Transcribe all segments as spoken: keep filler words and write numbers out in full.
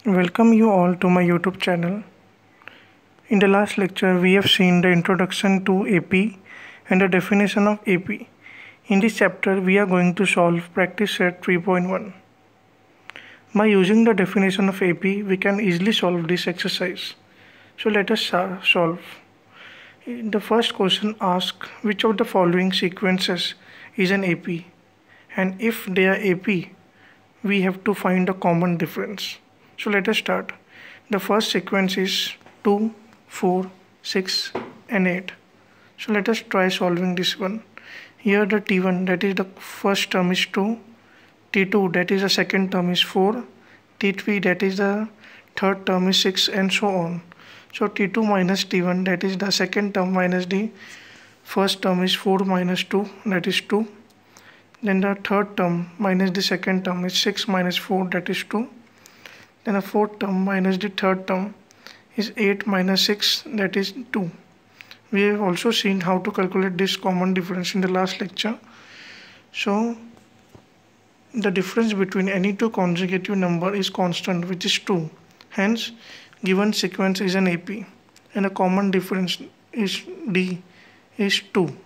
Welcome you all to my YouTube channel. In the last lecture, we have seen the introduction to A P and the definition of A P. In this chapter, we are going to solve practice set three point one. By using the definition of A P, we can easily solve this exercise. So let us solve. The first question asks which of the following sequences is an A P, and if they are A P, we have to find the common difference. So let us start. The first sequence is two, four, six and eight. So let us try solving this one. Here the T one, that is the first term, is two, T two, that is the second term, is four, T three, that is the third term, is six, and so on. So T two minus T one, that is the second term, minus the first term, is four minus two, that is two. Then the third term minus the second term is six minus four, that is two. Then the fourth term minus the third term is eight minus six, that is two. We have also seen how to calculate this common difference in the last lecture. So the difference between any two consecutive number is constant, which is two. Hence, given sequence is an A P and a common difference is D is two.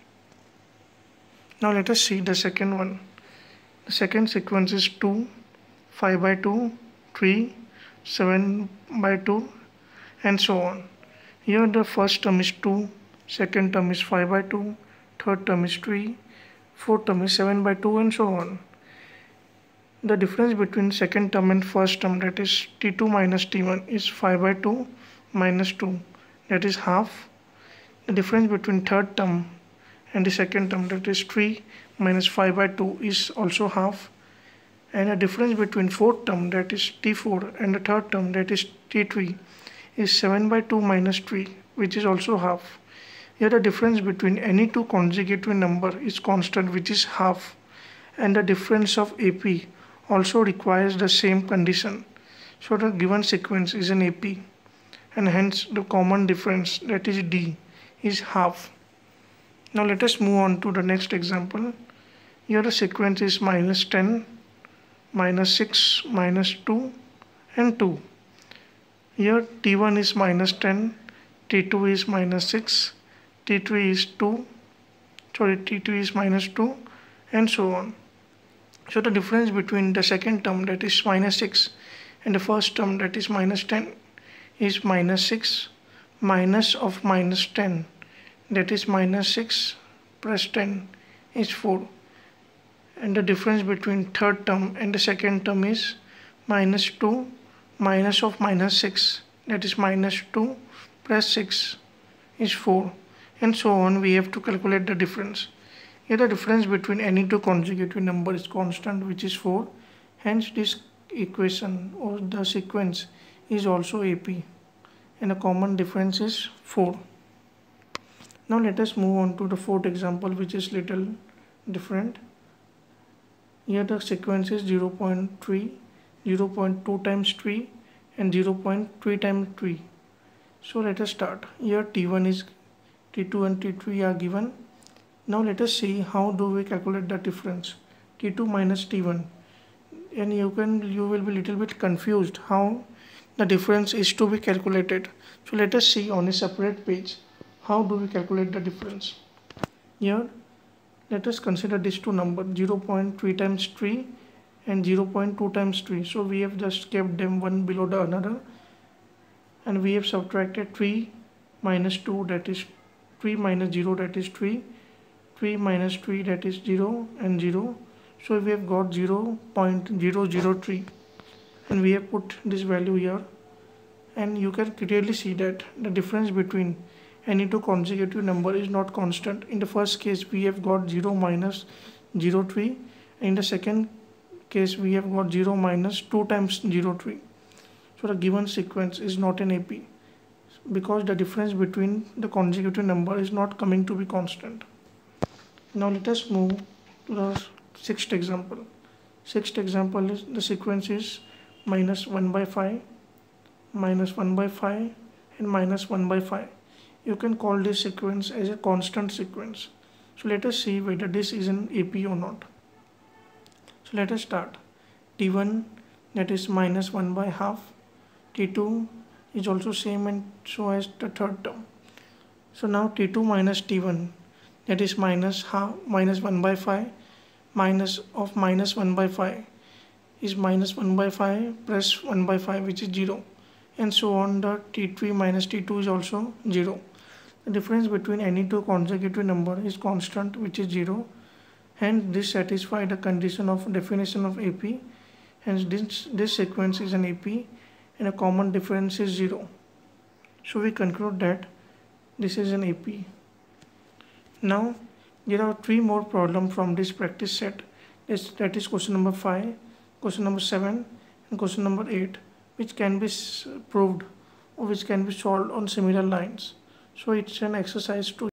Now let us see the second one. The second sequence is two, five by two, three, seven by two, and so on. Here the first term is two, second term is five by two, third term is three, fourth term is seven by two, and so on. The difference between second term and first term, that is T two minus T one, is five by two minus two, that is half. The difference between third term and the second term, that is three minus five by two, is also half. And the difference between fourth term, that is T four, and the third term, that is T three, is seven by two minus three, which is also half. Here the difference between any two consecutive number is constant, which is half. And the difference of A P also requires the same condition. So the given sequence is an A P, and hence the common difference, that is D, is half. Now let us move on to the next example. Here the sequence is minus ten, minus six, minus two, and two. Here T one is minus ten, T two is minus six, T three is two, sorry T two is minus two, and so on. So the difference between the second term, that is minus six, and the first term, that is minus ten, is minus six minus of minus ten, that is minus six plus ten, is four. And the difference between third term and the second term is minus two minus of minus six, that is minus two plus six, is four, and so on. We have to calculate the difference. Here the difference between any two consecutive number is constant, which is four. Hence this equation or the sequence is also A P, and the common difference is four. Now let us move on to the fourth example, which is little different. Here the sequence is zero point three, zero point two times three, and zero point three times three. So let us start. Here T one is T two and T three are given. Now let us see how do we calculate the difference, T two minus T one. And you can you will be little bit confused how the difference is to be calculated. So let us see on a separate page how do we calculate the difference. Here let us consider these two numbers, zero point three times three and zero point two times three. So we have just kept them one below the another, and we have subtracted three minus two, that is three minus zero, that is three, three minus three, that is zero, and zero. So we have got zero point zero zero three, and we have put this value here, and you can clearly see that the difference between any two consecutive number is not constant. In the first case we have got zero minus zero three, in the second case we have got zero minus two times zero three. So the given sequence is not an A P because the difference between the consecutive number is not coming to be constant. Now let us move to the sixth example. Sixth example is the sequence is minus one by five, minus one by five, and minus one by five. You can call this sequence as a constant sequence. So let us see whether this is an A P or not. So let us start. T one that is minus one by half. T two is also same and so as the third term. So now T two minus T one, that is minus half minus one by five, minus of minus one by five is minus one by five plus one by five, which is zero, and so on. The T three minus T two is also zero. The difference between any two consecutive number is constant, which is zero. Hence this satisfies the condition of definition of A P. Hence this, this sequence is an A P and a common difference is zero. So we conclude that this is an A P. Now there are three more problems from this practice set. This, that is question number five, question number seven and question number eight, which can be proved or which can be solved on similar lines. So it's an exercise to